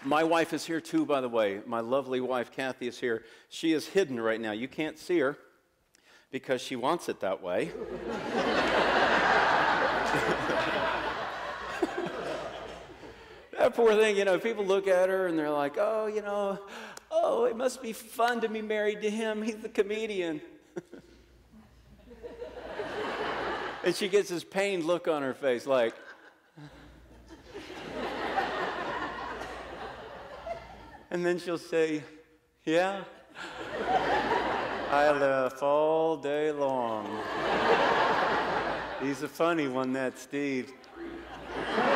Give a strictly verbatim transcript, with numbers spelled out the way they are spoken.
My wife is here too, by the way. My lovely wife, Kathy, is here. She is hidden right now. You can't see her because she wants it that way. That poor thing, you know, people look at her and they're like, oh, you know, oh, it must be fun to be married to him. He's the comedian. And she gets this pained look on her face like, and then she'll say, yeah, I laugh all day long. He's a funny one, that Steve.